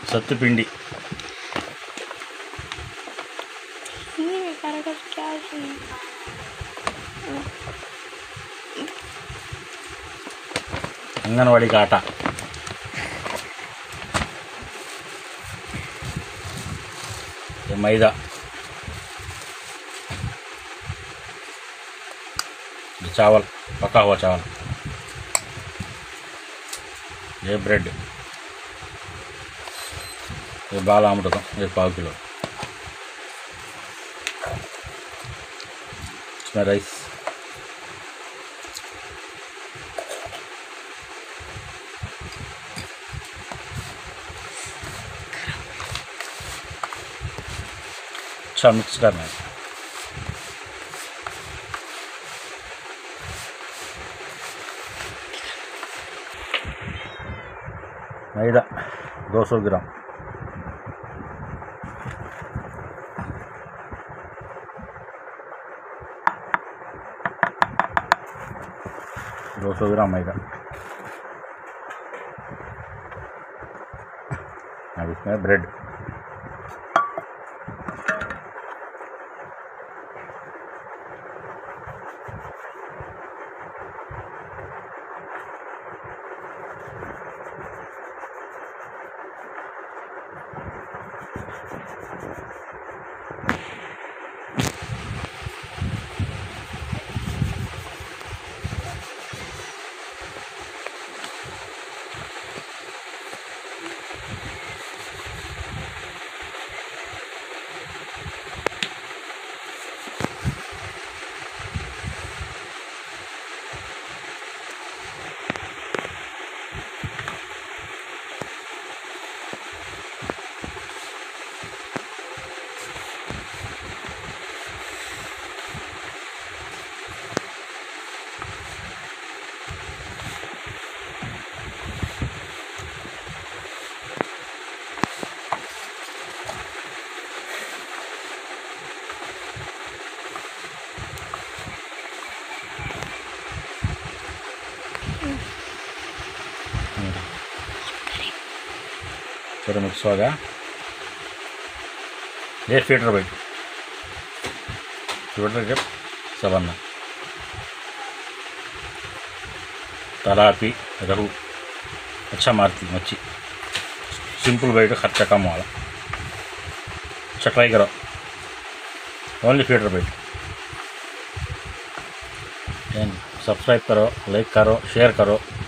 सत्तुपिंडी अंगनवाड़ी का आटा ये मैदा ये चावल पका हुआ चावल ये ब्रेड ये बाल अमृतम ये 1/4 किलो इसमें राइस अच्छा मिक्स करना है। मैदा 200 ग्राम मैदा अब इसमें ब्रेड थोड़ा मिक्स हो गया। ये फीडर बैठ फीडर सवन्न तलापी रहू अच्छा मारती मच्छी सिंपल बैठ खर्चा कम वाला अच्छा ट्राई करो ओनली फीडर बैठ सब्सक्राइब करो लाइक करो शेयर करो।